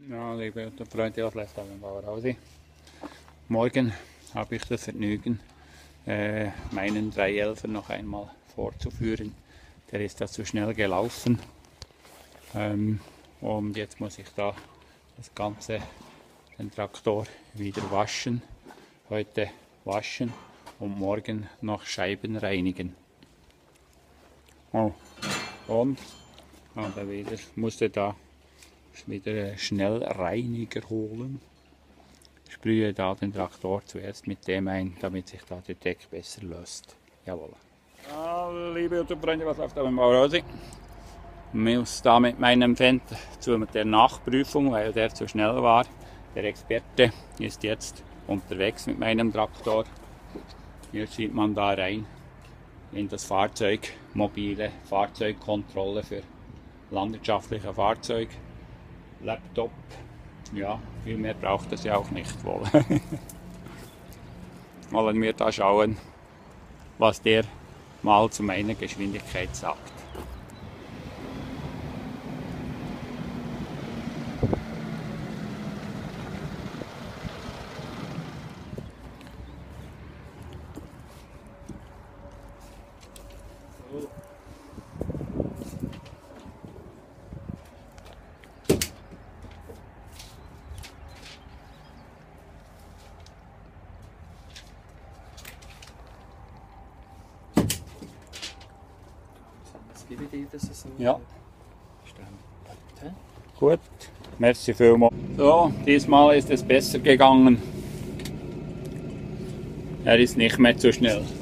Ja, liebe Freunde, was läuft am Bauernhause? Morgen habe ich das Vergnügen, meinen 311er noch einmal vorzuführen. Der ist da zu schnell gelaufen und jetzt muss ich da das Ganze, den Traktor, wieder waschen. Heute waschen und morgen noch Scheiben reinigen. Oh. Und musste da wieder Schnellreiniger holen. Sprühe da den Traktor zuerst mit dem ein, damit sich da der Deck besser löst. Jawohl. Ja, liebe YouTube-Freunde, was läuft da beim Bauernhause? Ich muss da mit meinem Fendt zu der Nachprüfung, weil der zu schnell war. Der Experte ist jetzt unterwegs mit meinem Traktor. Hier sieht man da rein in das Fahrzeug, mobile Fahrzeugkontrolle für landwirtschaftliche Fahrzeuge. Laptop, ja, viel mehr braucht es ja auch nicht wohl. Wollen wir da schauen, was der mal zu meiner Geschwindigkeit sagt. Ja. Gut, merci vielmals. So, diesmal ist es besser gegangen. Er ist nicht mehr zu schnell.